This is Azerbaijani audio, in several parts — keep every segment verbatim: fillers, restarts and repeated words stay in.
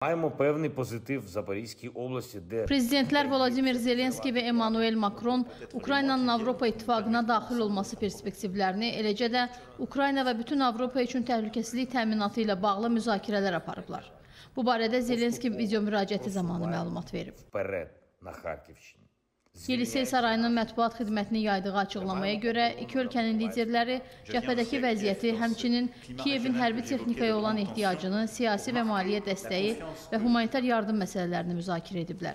Маємо певний позитив в Запорізькій області, де Prezidentlər Vladimir Zelenski və Emmanuel Macron Ukraynanın Avropa İttifaqına daxil olması perspektivlərini, eləcə də Ukrayna və bütün Avropa üçün təhlükəsizlik təminatı ilə bağlı müzakirələr aparıblar. Bu barədə Zelenski video müraciəti zamanı məlumat verib. Вперед на Харківщині. Yelisey Sarayının mətbuat xidmətinin yaydığı açıqlamaya görə iki ölkənin liderləri cəbhədəki vəziyyəti, həmçinin Kiyevin hərbi texnikaya olan ehtiyacını, siyasi və maliyyə dəstəyi və humanitar yardım məsələlərini müzakirə ediblər.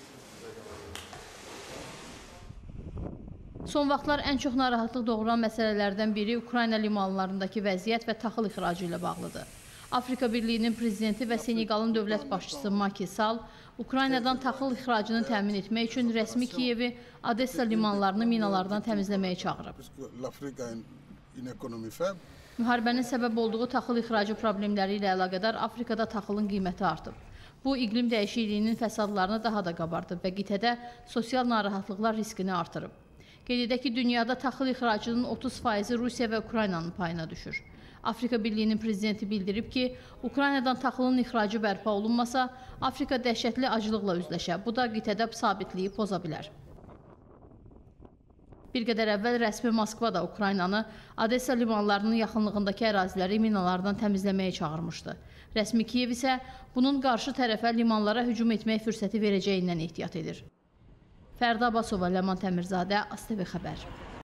Son vaxtlar ən çox narahatlıq doğuran məsələlərdən biri Ukrayna limanlarındakı vəziyyət və taxıl ixracı ilə bağlıdır. Afrika Birliyinin prezidenti və Senegalın dövlət başçısı Macky Sall Ukraynadan taxıl ixracını təmin etmək üçün rəsmi Kiyevi Odessa limanlarını minalardan təmizləməyə çağırıb. Müharibənin səbəb olduğu taxıl ixracı problemləri ilə əlaqədar Afrikada taxılın qiyməti artıb. Bu, iqlim dəyişikliyinin fəsadlarını daha da qabardıb və qitədə sosial narahatlıqlar riskini artırıb. Qeyd edək ki, dünyada taxıl ixracının otuz faizi Rusiya və Ukraynanın payına düşür. Afrika Birliyinin prezidenti bildirib ki, Ukraynadan taxılın ixracı bərpa olunmasa, Afrika dəhşətli acılıqla üzləşə. Bu da qitədə sabitliyi poza bilər. Bir qədər əvvəl rəsmi Moskva da Ukraynanı Odessa limanlarının yaxınlığındakı əraziləri minalardan təmizləməyə çağırmışdı. Rəsmi Kiyev isə bunun qarşı tərəfə limanlara hücum etmək fürsəti verəcəyindən ehtiyat edir. Fərda Abbasova, Ləman Təmirzadə, ASTV Xəbər.